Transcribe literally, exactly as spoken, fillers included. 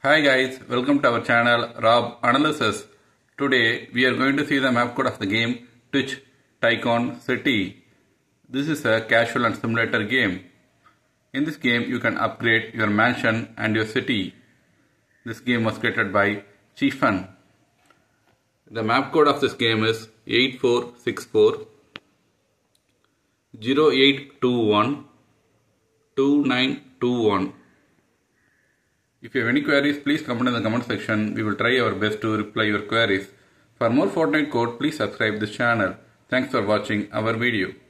Hi guys, welcome to our channel Rob Analysis. Today we are going to see the map code of the game TYCOON City. This is a casual and simulator game. In this game you can upgrade your mansion and your city. This game was created by TYCOON. The map code of this game is eight four six four zero eight two one two nine two one. If you have any queries, please comment in the comment section. We will try our best to reply your queries. For more Fortnite code, please subscribe this channel. Thanks for watching our video.